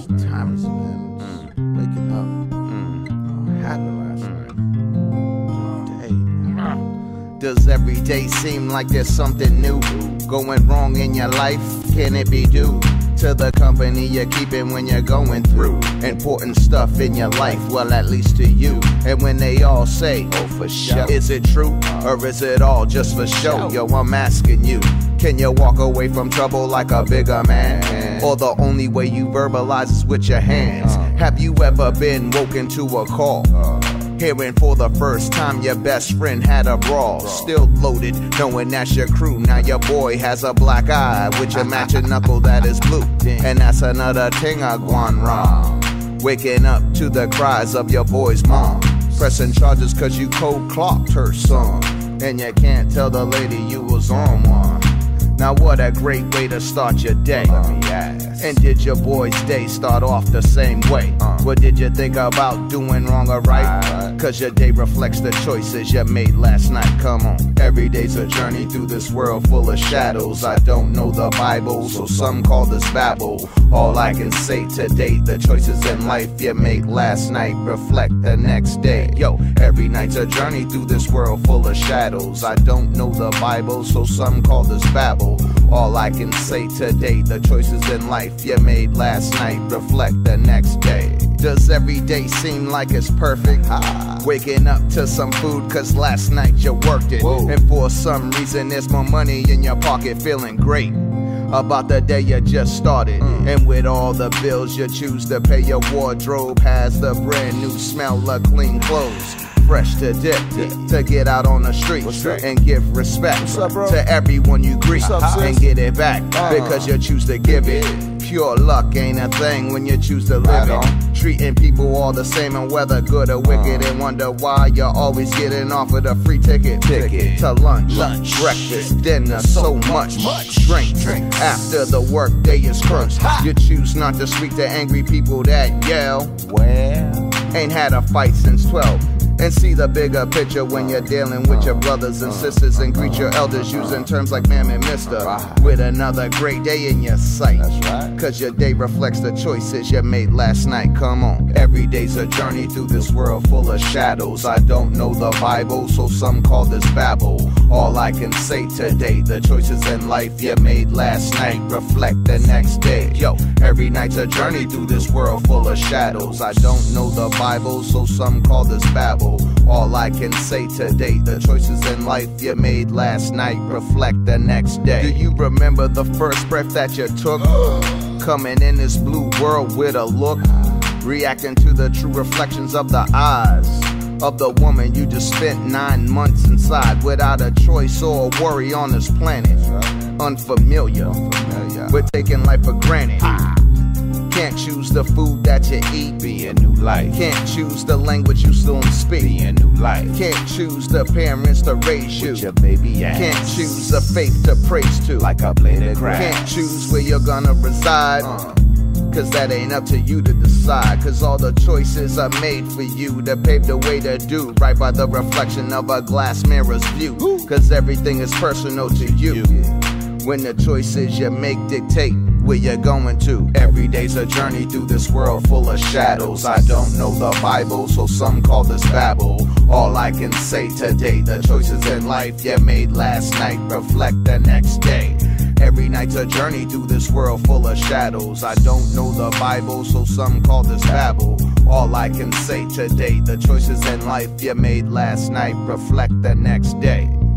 What time is it, man? Just waking up. What happened last night? Does every day seem like there's something new going wrong in your life? Can it be due to the company you're keeping when you're going through important stuff in your life? Well, at least to you. And when they all say, oh, for sure, is it true? Or is it all just for show? Yo, I'm asking you, can you walk away from trouble like a bigger man? Or the only way you verbalize is with your hands? Have you ever been woken to a call, hearing for the first time your best friend had a brawl? Still loaded, knowing that's your crew. Now your boy has a black eye with your matching knuckle that is blue. And that's another thing I gone wrong. Waking up to the cries of your boy's mom, pressing charges cause you cold clocked her son, and you can't tell the lady you was on one. Now what a great way to start your day. Let me ask. And did your boy's day start off the same way? What did you think about doing wrong or right? Cause your day reflects the choices you made last night. Come on. Every day's a journey through this world full of shadows. I don't know the Bible, so some call this babble. All I can say today, the choices in life you made last night reflect the next day. Yo, every night's a journey through this world full of shadows. I don't know the Bible, so some call this babble. All I can say today, the choices in life you made last night reflect the next day. Does every day seem like it's perfect? Waking up to some food cause last night you worked it. And for some reason there's more money in your pocket, feeling great about the day you just started. And with all the bills you choose to pay, your wardrobe has the brand new smell of clean clothes, fresh to dip, to get out on the street and give respect to everyone you greet and get it back because you choose to give it. Pure luck ain't a thing when you choose to live it. Treating people all the same and whether good or wicked, and wonder why you're always getting offered a free ticket to lunch, breakfast, dinner, so much drink. After the work day is crushed, you choose not to speak to angry people that yell. Well, ain't had a fight since 12. And see the bigger picture when you're dealing with your brothers and sisters, and greet your elders using terms like ma'am and mister, with another great day in your sight. Cause your day reflects the choices you made last night. Come on. Every day's a journey through this world full of shadows. I don't know the Bible, so some call this babble. All I can say today, the choices in life you made last night reflect the next day. Yo, every night's a journey through this world full of shadows. I don't know the Bible, so some call this babble. All I can say today, the choices in life you made last night reflect the next day. Do you remember the first breath that you took? Coming in this blue world with a look, reacting to the true reflections of the eyes of the woman you just spent 9 months inside, without a choice or a worry on this planet. Unfamiliar with taking life for granted. Can't choose the food that you eat, be a new life. Can't choose the language you still speak, be a new life. Can't choose the parents to raise you, your baby ass. Can't choose the faith to praise to, like a blade of grass. Can't choose where you're gonna reside, cause that ain't up to you to decide. Cause all the choices are made for you to pave the way to do right by the reflection of a glass mirror's view. Cause everything is personal to you when the choices you make dictate where you're going to. Every day's a journey through this world full of shadows. I don't know the Bible, so some call this babble. All I can say today, the choices in life you made last night reflect the next day. Every night's a journey through this world full of shadows. I don't know the Bible, so some call this babble. All I can say today, the choices in life you made last night reflect the next day.